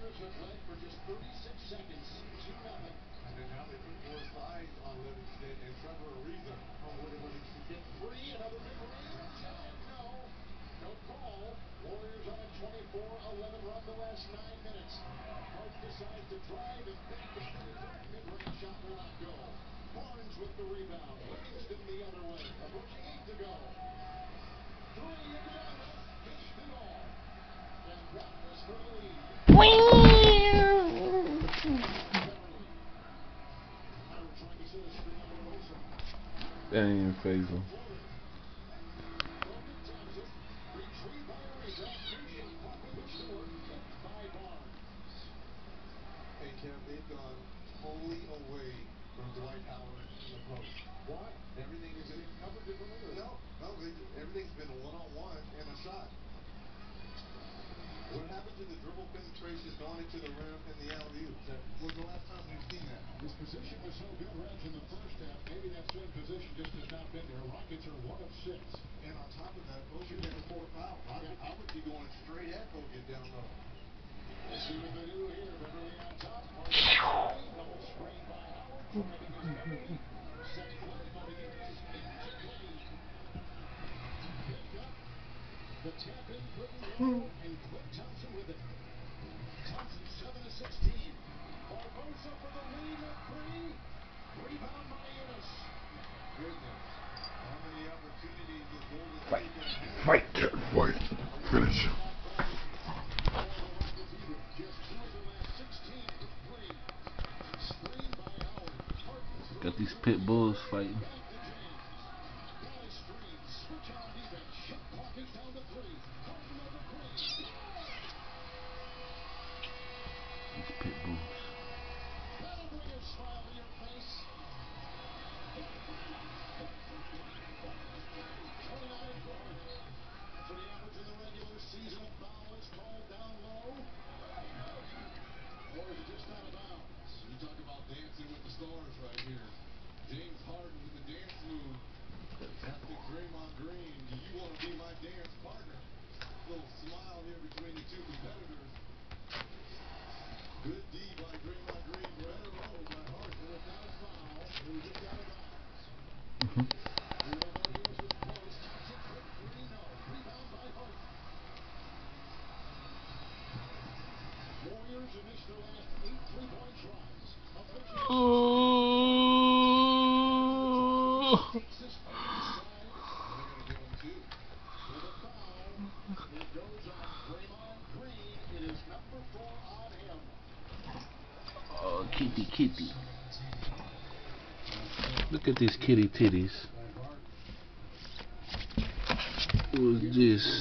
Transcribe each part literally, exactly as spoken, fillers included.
have led for just thirty-six seconds, two nothing. And then now they put more size on Livingston and Trevor Ariza. Oh, whether Livingston get three, another big range, and no, no call. Warriors on a twenty-four eleven run the last nine minutes. Hart decides to drive and back into the dark. Mid-range shot will not go. Barnes with the rebound. Livingston the other way. Approaching eight to go. Three, Iguodala dished it all. And that was for the lead. That ain't even phase him. Retrieved by Ariza. New shot clock with the Stewart. Tipped by Barnes. Hey, Kev, they've gone totally away from Dwight Howard in the post. Why? Everything is being covered differently? Or? No, no, they, everything's been one-on-one and a shot. What happened to the dribble penetration going into the rim and the alley-oop? When's the last time we've seen that? His position was so good, Reg, in the first half. Maybe that same position just has not been there. Rockets are one of six. And on top of that, Bogut never four fouls. I, yeah. I would be going straight at Bogut down low. Let's see what they do here. Beverly on top. Double screen by Howard. Driving is Beverly. Set play. Martinez immediately. Picked up. The tap in couldn't go. And Klay Thompson with it. Thompson seven to sixteen. Barbosa for the lead at three. Rebound by Eunice. Goodness. How many opportunities does Golden Fight, State have? fight, fight. Finish. Got these pit bulls fighting. These pit bulls. That'll bring a smile to your face. twenty-nine points. For the average in the regular season, a foul is called down low. Or is it just out of bounds? You talk about dancing with the stars right here. James Harden with the dance move. Asking Draymond Green, do you want to be my dance partner? Little smile here between the two competitors. Good D by Draymond Green. Better roll by Harden. Without a foul, it was just out of bounds. Mm-hmm. Warriors finished their last eight three-point tries. Oh. Texas inside. They're going to give him two. With a foul, it goes on Draymond Green. It is number four on him. Oh, kitty, kitty. Look at these kitty titties. Who's this?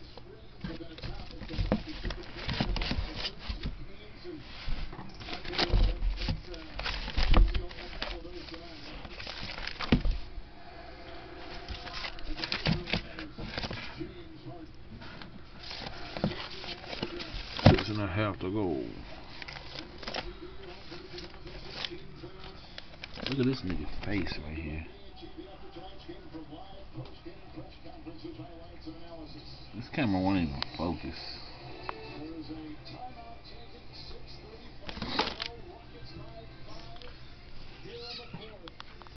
Six and a half to go. Look at this nigga's face right here. This camera won't even focus.